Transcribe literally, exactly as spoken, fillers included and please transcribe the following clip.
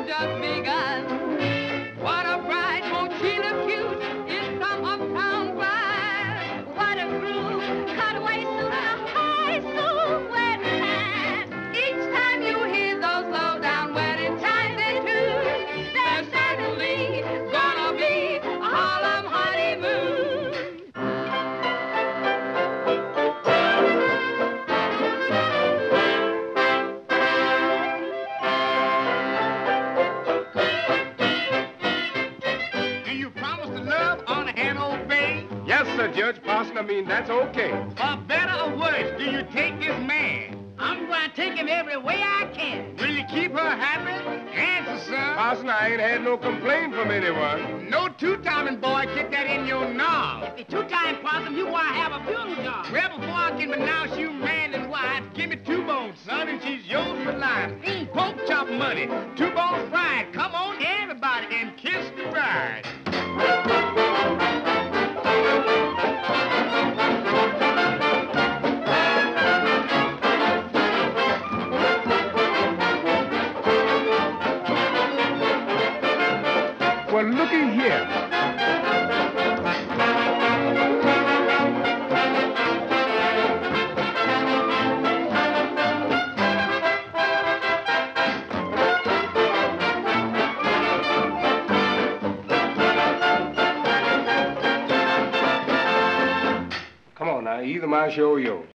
just begun. What a bride, won't she look cute in some uptown bride? What a groove, cutaway suit and a high school wedding hat. Each time you hear those low-down wedding chimes they tune, there's certainly gonna be a Harlem honeymoon. Yes, sir, Judge Parson. I mean, that's okay. For better or worse, do you take this man? I'm going to take him every way I can. Will you keep her happy? Answer, son. Parson, I ain't had no complaint from anyone. No two-timing boy kick that in your knob. If you two-time Parson, you want to have a funeral job. Well, before I can pronounce you man and wife, give me two bones, son, and she's yours for life. Mm, pork chop money, two bones fried. Come on, everybody, and kiss the bride. Well, looky here. Come on now, either my show or yours.